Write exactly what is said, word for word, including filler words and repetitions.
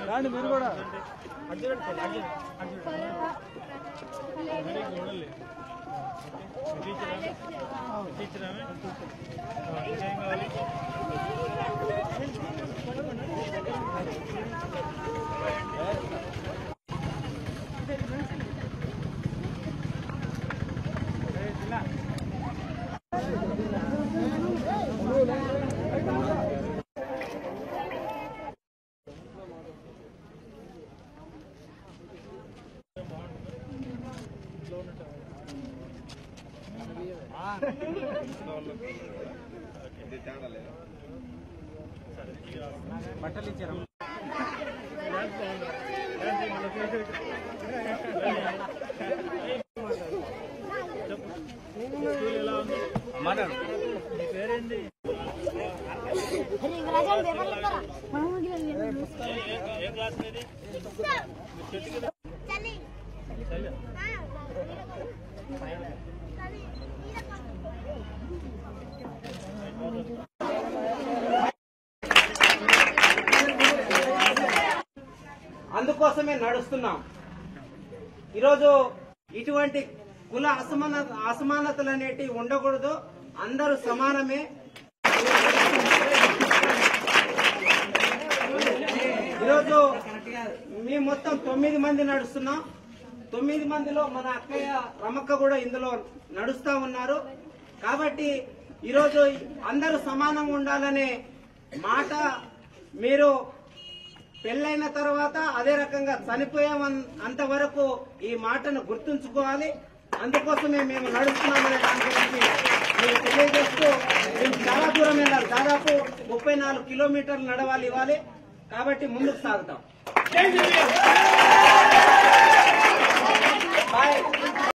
రాండి మీరు కూడా బట్టలు ఇచ్చారా పేరేంటి ఏ క్లాస్ మీది అందుకోసమే నడుస్తున్నాం. ఈరోజు ఇటువంటి కుల అసమాన అసమానతలు అనేటివి ఉండకూడదు. అందరూ సమానమే. ఈరోజు మేము మొత్తం తొమ్మిది మంది నడుస్తున్నాం. తొమ్మిది మందిలో మన అక్కయ్య రమక్క కూడా ఇందులో నడుస్తా ఉన్నారు. కాబట్టి ఈరోజు అందరూ సమానంగా ఉండాలనే మాట మీరు పెళ్ళైన తర్వాత అదే రకంగా చనిపోయామంత వరకు ఈ మాటను గుర్తుంచుకోవాలి. అందుకోసమే మేము నడుస్తున్నామనే దాని గురించి మీరు తెలియజేస్తూ మేము చాలా దూరం వెళ్ళాలి. దాదాపు ముప్పై నాలుగు కిలోమీటర్లు నడవాలి ఇవ్వాలి. కాబట్టి ముందుకు సాగుతాం.